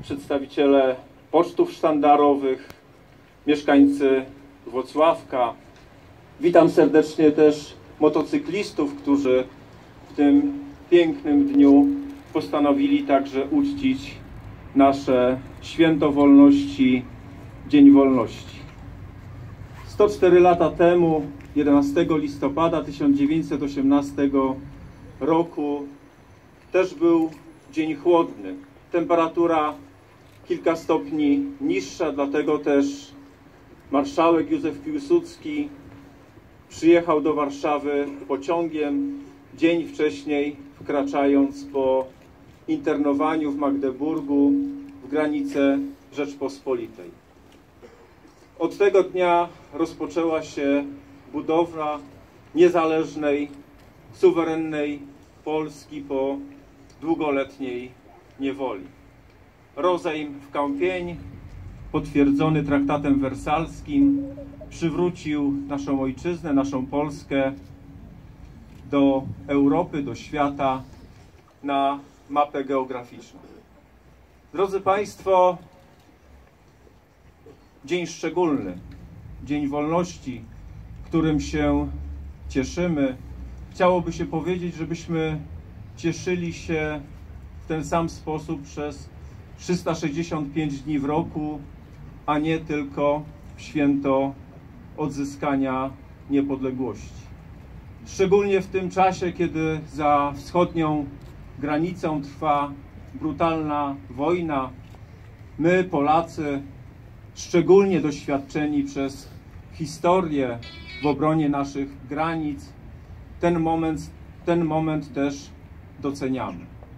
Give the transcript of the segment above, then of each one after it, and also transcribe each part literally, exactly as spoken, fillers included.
przedstawiciele pocztów sztandarowych, mieszkańcy Włocławka. Witam serdecznie też motocyklistów, którzy w tym pięknym dniu postanowili także uczcić nasze święto wolności, Dzień Wolności. sto cztery lata temu, jedenastego listopada tysiąc dziewięćset osiemnastego roku, też był dzień chłodny. Temperatura kilka stopni niższa, dlatego też marszałek Józef Piłsudski przyjechał do Warszawy pociągiem dzień wcześniej, wkraczając po internowaniu w Magdeburgu w granice Rzeczpospolitej. Od tego dnia rozpoczęła się budowa niezależnej, suwerennej Polski po długoletniej niewoli. Rozejm w Kępień, potwierdzony traktatem wersalskim, przywrócił naszą ojczyznę, naszą Polskę do Europy, do świata, na mapę geograficzną. Drodzy Państwo, dzień szczególny, Dzień Wolności, którym się cieszymy. Chciałoby się powiedzieć, żebyśmy cieszyli się w ten sam sposób przez trzysta sześćdziesiąt pięć dni w roku, a nie tylko w święto odzyskania niepodległości. Szczególnie w tym czasie, kiedy za wschodnią granicą trwa brutalna wojna, my, Polacy, szczególnie doświadczeni przez historię w obronie naszych granic, ten moment, ten moment też doceniamy.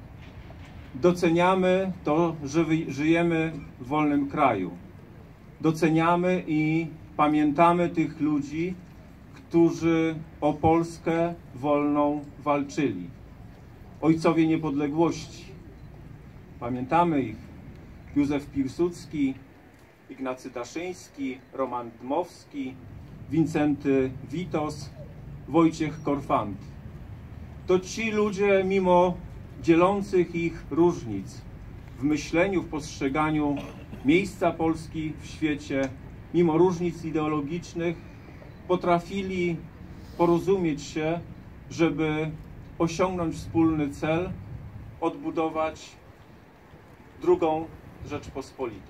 Doceniamy to, że żyjemy w wolnym kraju. Doceniamy i pamiętamy tych ludzi, którzy o Polskę wolną walczyli. Ojcowie niepodległości. Pamiętamy ich. Józef Piłsudski, Ignacy Daszyński, Roman Dmowski, Wincenty Witos, Wojciech Korfanty. To ci ludzie, mimo dzielących ich różnic w myśleniu, w postrzeganiu miejsca Polski w świecie, mimo różnic ideologicznych, potrafili porozumieć się, żeby osiągnąć wspólny cel, odbudować drugą Rzeczpospolitą.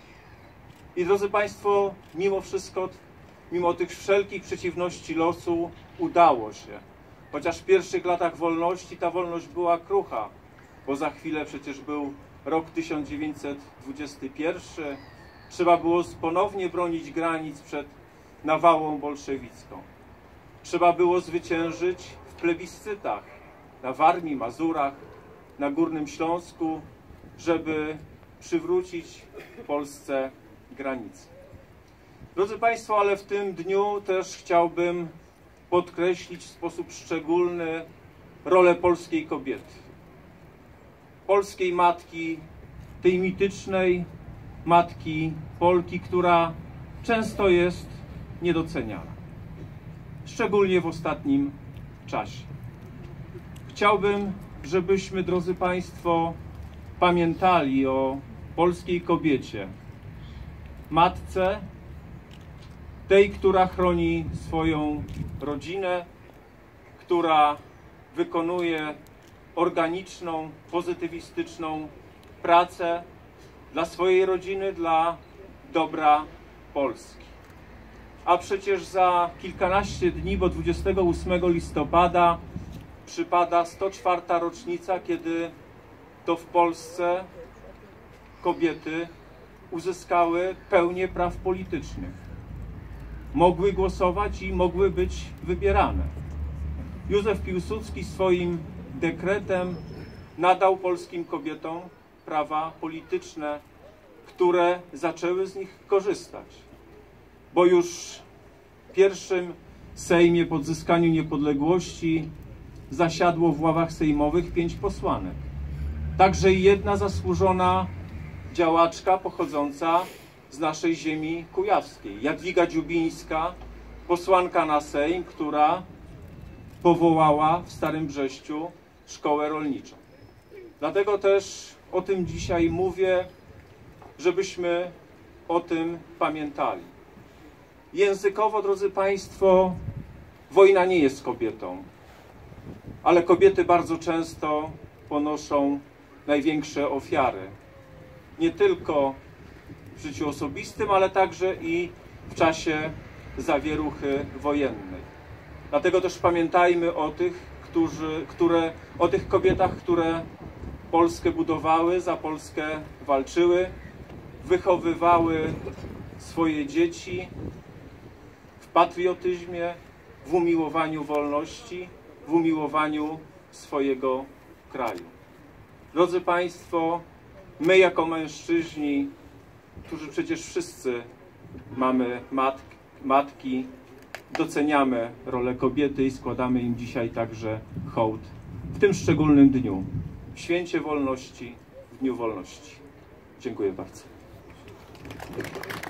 I drodzy Państwo, mimo wszystko, mimo tych wszelkich przeciwności losu, udało się. Chociaż w pierwszych latach wolności ta wolność była krucha, bo za chwilę przecież był rok tysiąc dziewięćset dwudziesty pierwszy. Trzeba było ponownie bronić granic przed nawałą bolszewicką. Trzeba było zwyciężyć w plebiscytach na Warmii, Mazurach, na Górnym Śląsku, żeby przywrócić Polsce granice. Drodzy Państwo, ale w tym dniu też chciałbym podkreślić w sposób szczególny rolę polskiej kobiety. Polskiej matki, tej mitycznej matki Polki, która często jest niedoceniana. Szczególnie w ostatnim czasie. Chciałbym, żebyśmy, drodzy Państwo, pamiętali o polskiej kobiecie, matce, tej, która chroni swoją rodzinę, która wykonuje organiczną, pozytywistyczną pracę dla swojej rodziny, dla dobra Polski. A przecież za kilkanaście dni, bo dwudziestego ósmego listopada przypada sto czwarta rocznica, kiedy to w Polsce kobiety uzyskały pełnię praw politycznych. Mogły głosować i mogły być wybierane. Józef Piłsudski swoim dekretem nadał polskim kobietom prawa polityczne, które zaczęły z nich korzystać. Bo już w pierwszym Sejmie po odzyskaniu niepodległości zasiadło w ławach sejmowych pięć posłanek. Także i jedna zasłużona działaczka pochodząca z naszej ziemi kujawskiej. Jadwiga Dziubińska, posłanka na Sejm, która powołała w Starym Brześciu szkołę rolniczą. Dlatego też o tym dzisiaj mówię, żebyśmy o tym pamiętali. Językowo, drodzy Państwo, wojna nie jest kobietą, ale kobiety bardzo często ponoszą największe ofiary. Nie tylko w życiu osobistym, ale także i w czasie zawieruchy wojennej. Dlatego też pamiętajmy o tych, którzy, które, o tych kobietach, które Polskę budowały, za Polskę walczyły, wychowywały swoje dzieci w patriotyzmie, w umiłowaniu wolności, w umiłowaniu swojego kraju. Drodzy Państwo, my jako mężczyźni, którzy przecież wszyscy mamy matki, matki, doceniamy rolę kobiety i składamy im dzisiaj także hołd w tym szczególnym dniu, w Święcie Wolności, w Dniu Wolności. Dziękuję bardzo.